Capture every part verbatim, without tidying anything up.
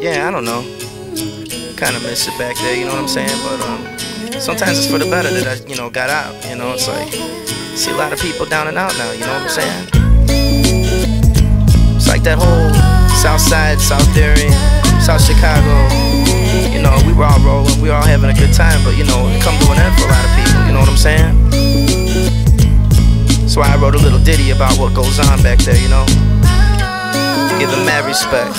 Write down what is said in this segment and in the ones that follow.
yeah, I don't know. Kind of miss it back there, you know what I'm saying? But um, sometimes it's for the better that I, you know, got out. You know, it's like see a lot of people down and out now. You know what I'm saying? It's like that whole South Side, South Derry, South Chicago. You know, we were all rolling, we were all having a good time, but you know, it come to an end for a lot of people. You know what I'm saying? So I wrote a little ditty about what goes on back there. You know, give them mad respect.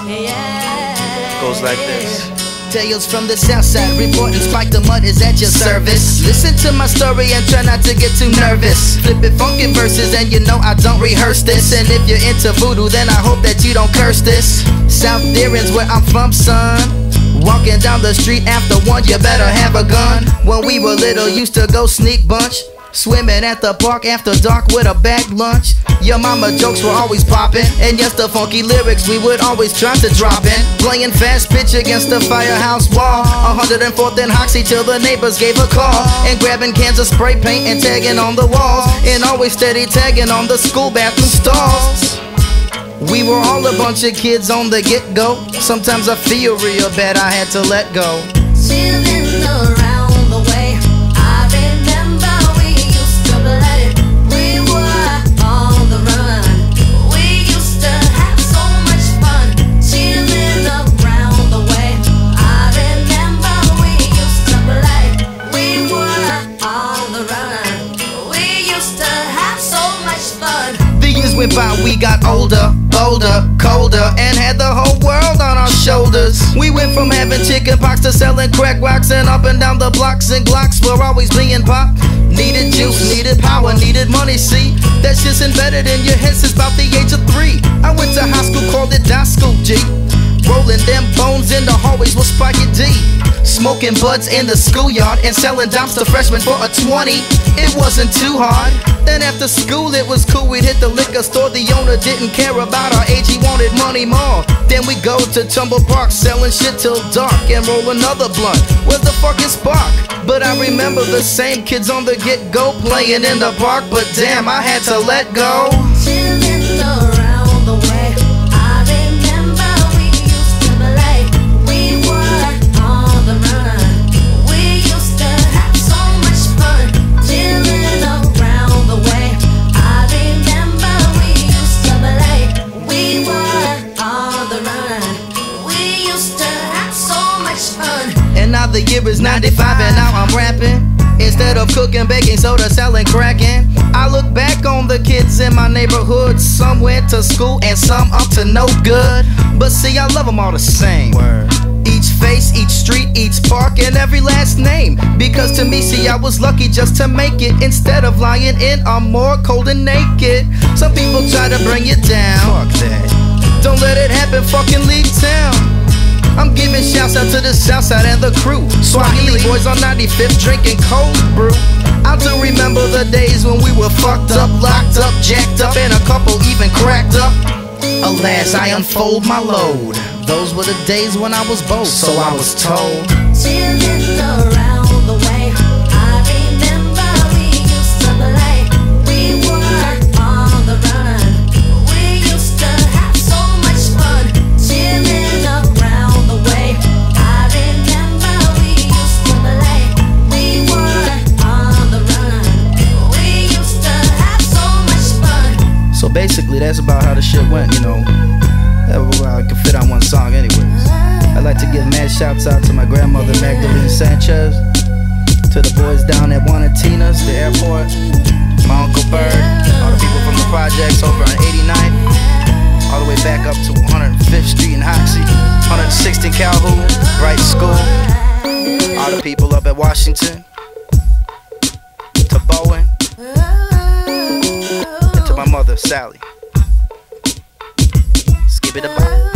Goes like this. Tales from the south side, reporting Spike the Mud is at your service. Listen to my story and try not to get too nervous. Flip it funky verses and you know I don't rehearse this. And if you're into voodoo then I hope that you don't curse this. South Deering's where I'm from, son. Walking down the street after one, you better have a gun. When we were little, used to go sneak bunch. Swimming at the park after dark with a bag lunch. Your mama jokes were always popping, and yes, the funky lyrics we would always try to drop in. Playing fast pitch against the firehouse wall, one hundred fourth and Hoxie till the neighbors gave a call. And grabbing cans of spray paint and tagging on the walls, and always steady tagging on the school bathroom stalls. We were all a bunch of kids on the get-go. Sometimes I feel real bad I had to let go. Chilling around the way, I remember we used to let it. We were on the run. We used to have so much fun. Chilling around the way, I remember we used to play. We were on the run. We used to have so much fun. The years went by, we got older, bolder, colder, and had the whole world on our shoulders. We went from having chicken pox to selling crack rocks, and up and down the blocks and glocks were always being pop. Needed juice, needed power, needed money, see? That's just embedded in your head since about the age of three. I went to high school, called it die school, G. Rolling them bones in the hallways with Spikey D. Smoking buds in the schoolyard and selling dimes to freshmen for a twenty. It wasn't too hard. Then after school it was cool, we'd hit the liquor store. The owner didn't care about our age, he wanted money more. Then we go to Tumble Park, selling shit till dark, and roll another blunt. Where's the fucking spark? But I remember the same kids on the get-go playing in the park, but damn, I had to let go. Chilling around the way, I remember we used to play. We were on the run. We used to have so much fun. Chilling around the way, I remember we used to play. We were on the run. We used to have so much fun. And now the year is ninety-five and now I'm rapping. Instead of cooking baking soda, selling cracking. I look back on the kids in my neighborhood. Some went to school and some up to no good. But see, I love them all the same. Word. Each face, each street, each park, and every last name. Because to me, see, I was lucky just to make it. Instead of lying in, I'm more cold and naked. Some people try to bring you down. Fuck that. Don't let it happen, fucking leave town. I'm giving shouts out to the Southside and the crew. Swahili boys on ninety-fifth drinking cold brew. I do remember the days when we were fucked up, locked up, jacked up, and a couple even cracked up. Alas, I unfold my load. Those were the days when I was bold, so I was told. Chilling around the way, I remember we used to play. We were on the run. We used to have so much fun. Chilling around the way, I remember we used to play. We were on the run. We used to have so much fun. So basically, that's about how the shit went, you know. That was how I could fit on one song, anyways. I'd like to give mad shouts out to my grandmother Magdalene Sanchez, to the boys down at Juanitina's, the airport, my Uncle Bird, all the people from the projects over on eighty-ninth, all the way back up to one hundred fifth Street in Hoxie, one hundred sixty Calhoun, Bright School, all the people up at Washington, to Bowen, and to my mother Sally. Skip it about.